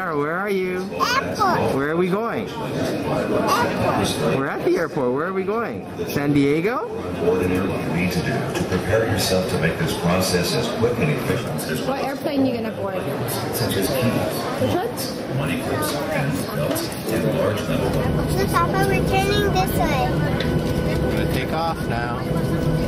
Sarah, where are you? Airport. Where are we going? Airport. We're at the airport. Where are we going? San Diego? Ordinary you need to do to prepare yourself to make this process as quick and efficient as What airplane you gonna board? such as keys, Which ones? money clips, pens, belts, and large metal bundles. So Papa, we're turning this way. We're gonna take off now.